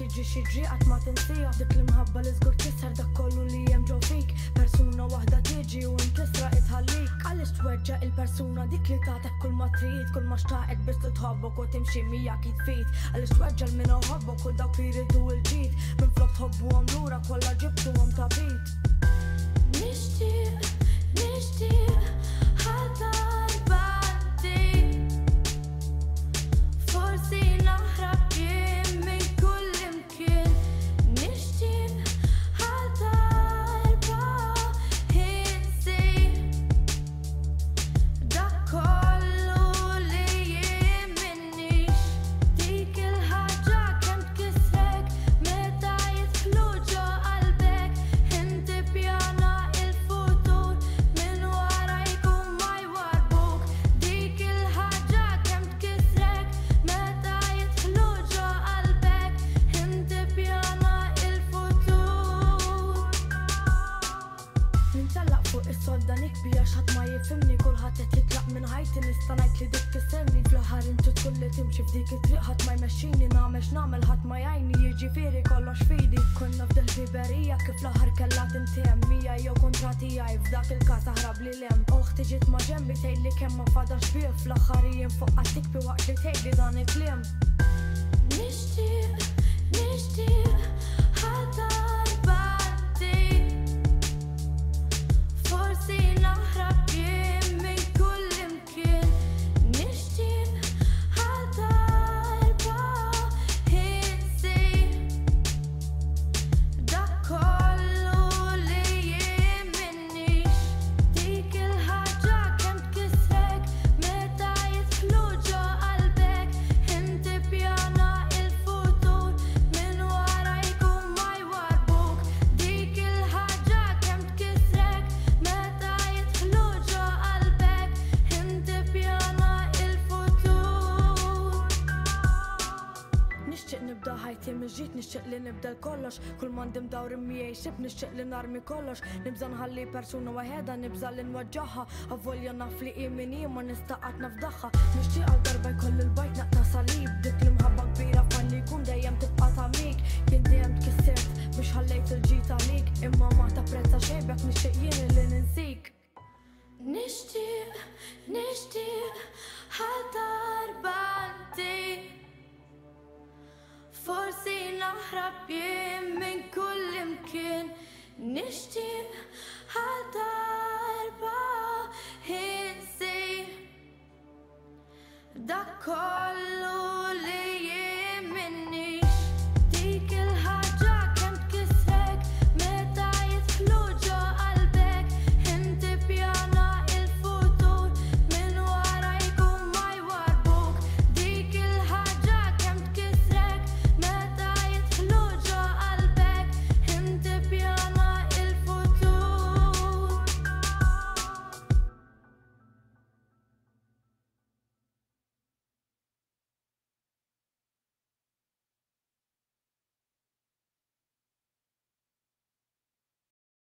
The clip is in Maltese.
jiġi xi ġri qatt ma tinsija. Dik l-imħabba li żgur tisser dak kollu li hemm ġew fik. Persuna waħda tiġi u nkisra itħallik. Għaliex tweġġa' il-persuna dik li tagħtek kull ma trid, kull ma xtaqet biex titħobbok u timxi miegħek jitfit. Għaliex tweġġa' l-min uħobbok u dawk li jridu l-ġid. Minflok tħobbuhom lura kollha ġibtuhom tabit. Nixtieq ħadarba forsi naħrab jien minn kull imkien. Nixtieq ħadarba insir dak kollu li jien minnix. Dik il-ħaġa kemm tkissrek meta jidħlu ġo qalbek. Inti pjana il-futur minn wara jkun ma jwarbuk. Dik il-ħaġa kemm tkissrek meta jidħlu ġo qalbek. Inti pjana il-futur. Nintellaq fuq is-solda nikbija x'ħadd ma jifhimni. Kulħadd qed jitlaq minn ħajti nista' ngħid li dik tisserni. Fl-aħħar inti tkun li timxi f'dik it-triq ħadd ma jmexxini. Nagħmel x'nagħmel ħadd ma jgħinni. Jiġifieri kollox fidi. Konna f'dil ħbiberija kif l-aħħar kellha tintemm. Mija jew kontra tiegħi f'dak il-każ aħrab li lem. Oħti ġiet ma' ġenbi tgħidli kemm ma fadax bih. Fl-aħħar jien fuq tikbi waqt li tgħidli dan il-kliem. Nixtieq ħadarba forsi naħrab jien minn kull imkien. Nixtieq ħadarba insir dak kollu li jien minnix. Dik il-ħaġa kemm tkissrek meta jidħlu ġo qalbek. Inti pjana il-futur minn wara jkun ma jwarbuk. Dik il-ħaġa kemm tkissrek meta jidħlu ġo qalbek. Inti pjana il-futur. Nixtieq nibda ħajti mill-ġid, nixtieq li nibda l-kollox. Kull ma ndim dawri miegħi xib nixtieq li narmi kollox. Nibża nħalli persuna waħedha, nibża li nwaġġaħħa. Avvolja naf li min hi ma nista' qatt nafdaħħa. Nixtieq għal darba jkoll il-bajt naqta' salib. Dik l-imħabba kbira falli jkun dejjem tibqa' tamik. Jien dejjem tkissert biex ħallejt il-ġid għalik. Imma ma tapprezza xejbek nixtieq jien li ninsik. Nixtieq ħadarba forsi naħrab jien minn kull imkien. Nixtieq ħadarba insir dak